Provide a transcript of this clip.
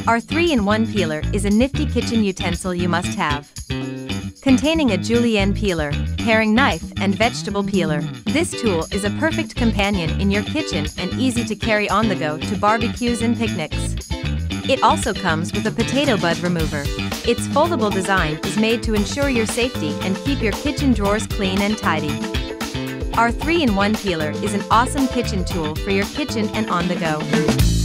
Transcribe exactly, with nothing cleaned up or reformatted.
Our three in one peeler is a nifty kitchen utensil you must have. Containing a julienne peeler, paring knife and vegetable peeler, this tool is a perfect companion in your kitchen and easy to carry on the go to barbecues and picnics. It also comes with a potato bud remover. Its foldable design is made to ensure your safety and keep your kitchen drawers clean and tidy. Our three in one peeler is an awesome kitchen tool for your kitchen and on the go.